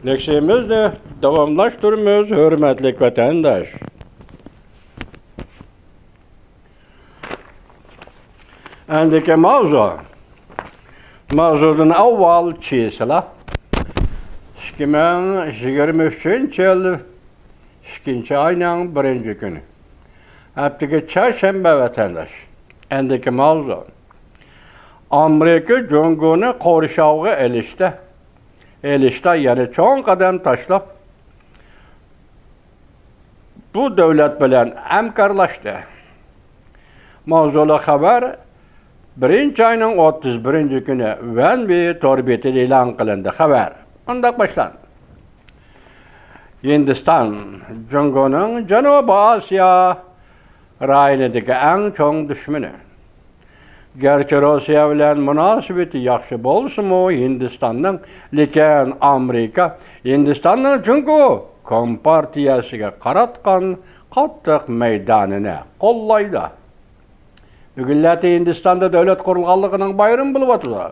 Leksiyimizni davamlaştırmıyoruz, hürmetli vatandaş. Endiki mavzudun avval çiğsila 2023 yıl 2. ayının 1. günü. Hepteki çarşamba vatandaş. Endiki mavzu. Amerika Cumhuriyeti korşağı elişte yani çoğun kadem taşlap bu devlet bilen emkarlaştı. Mavzulu haber 1. ayının 31. günü bir torbeti ilan kılındı haber. Ondan başlandı. Hindistan, Cumhuriyeti'nin Janubi Asya rayonidagi en çoğun düşmanı. Gerçi Rusya bilen münasebeti yaxşı bolsunmu Hindistan'ın, lekin Amerika Hindistan'ın çünkü Kompartiyasiga qaratgan qattiq meydanini qo'llaydi. Bugunlati Hindistan'da devlet kurulganlığının bayram bo'lib o'tadi.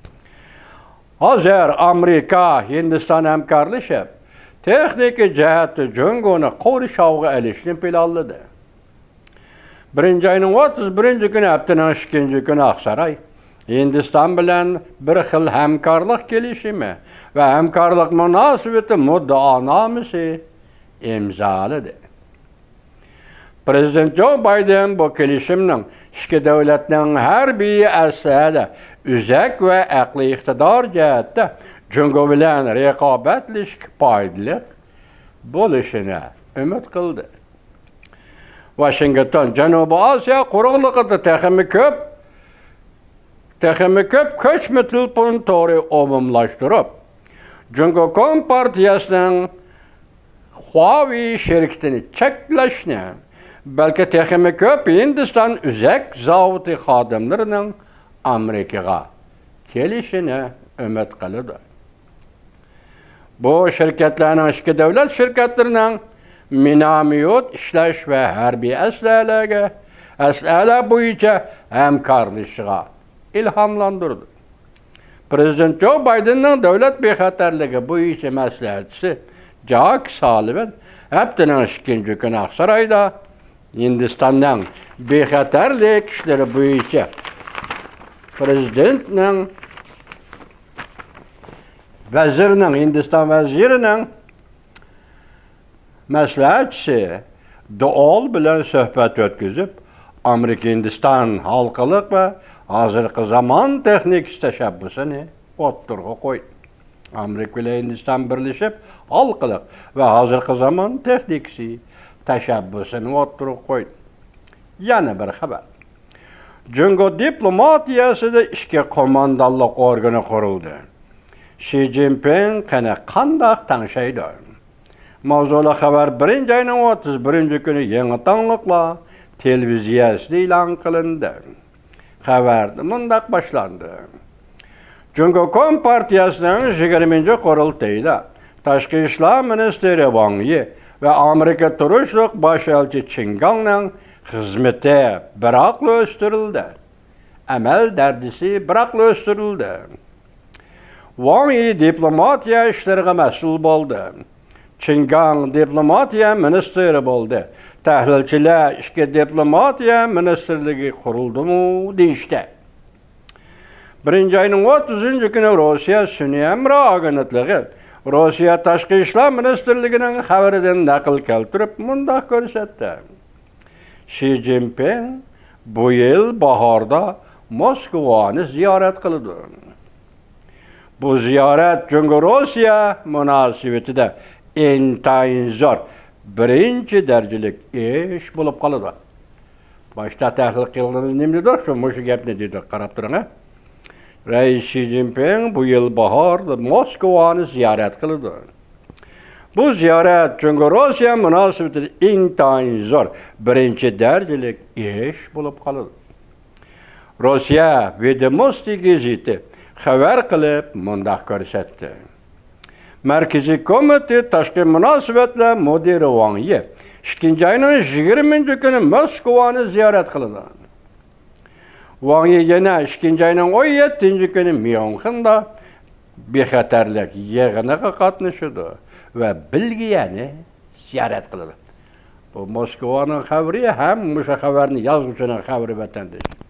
Hozir Amerika Hindistan hamkorlashib texnik jihati Junguni qo'rishovga olishni planladi. 1. ayının 31. günü haftanın 2. günü Aksaray Hindistan bilen bir xil hamkorlik kelishimi ve hamkorlik münasebeti muddaonamisi imzaladı. Prezident Joe Biden bu kelishimning ikki davlatning harbiy aslida uzak ve aqliy iqtidor jihatda Jungo bilan raqobatlashib foydali bo'lishini umid qildi. Washington Janubi Asya quruqligida texmi ko'p ko'chma telefon tori umumlashtirib, Jungo Kompartiyasining Huawei şirketini cheklashni, balki texmi ko'p Hindiston uzak zavodi xodimlarining Amerikaga kelishini umid qiladi. Bu şirketlarning ikki davlat shirkatlarining minomyot ishlash ve harbiy as'ala bo'yicha hamkorlashiga ilhomlantirdi. Prezident Joe Bidenning davlat bexatarligi bo'yicha maslahatchisi Jack Sullivan haftaning 2. günü Aksarayda Hindistan'dan bexatarlik ishlari bo'yicha prezidentning Hindistan vazirining maslahatchisi Dool bilan suhbat o'tkazib, Amerika Hindistan halqılık ve hozirgi zaman texnik tashabbusini o'ttirg'a qo'ydi. Amerika bilan Hindistan birlashib, halqılık ve hozirgi zaman texnik tashabbusini o'ttirg'a qo'ydi. Yana bir xabar. Jungo diplomatiyasida ikki qo'mondonlik organi qurildi. Xi Jinping qanday tanishaydi? Mavzulu haber 1. ayının 31. günü yeni tanlıkla televiziyasida ilan kılındı. Haberde mundaq başlandı. Jungo Kompartiyasining 20. qurultayida Tashqi ishlar ministri Wang Yi ve Amerika turishliq bosh elchi Chingangning xizmati biroq o'stirildi. Amal dardisi biroq o'stirildi. Wang Yi diplomatiya ishlariga mas'ul bo'ldi. Chingang diplomatiya ministri bo'ldi. Tahlilchilar ikki diplomatiya ministrligi qurildi-mu deyishdi. 1. ayının 30. günü Rusya Sunniy Emri agentligi Rusya Tashqi ishlar ministrligining xabaridan naql keltirib mundaq ko'rsatdi. Xi Jinping bu yil bahorda Moskvani ziyorat qildi. Bu ziyorat Jungo-Rusya munosabatida intayin zor, birinchi darajalik ish bo'lib qoladi. Boshda tahlil qilganimiz nimada shu gapni dedi, qarab turing. Rais Xi Jinping bu yil bahorda Moskvani ziyorat qildi. Bu ziyorat Jungo-Rusya munosabatida intayin zor, birinchi darajalik ish bo'lib qoladi. Rusya Vedomosti gazeti xabar qilib mundaq ko'rsatdi. Markaziy Komiteti Tashqi munosabatlar mudiri Wang Yi 2. ayının 20. günü Moskvani ziyorat qildi. Wang Yi yana 2. ayının 17. günü Myunxenda bexatarlik yig'iniga qatnashadi va Belgiyani ziyorat qiladi. Bu Moskvaning xabari ham o'sha xabarni yozuvchining xabari vatandosh.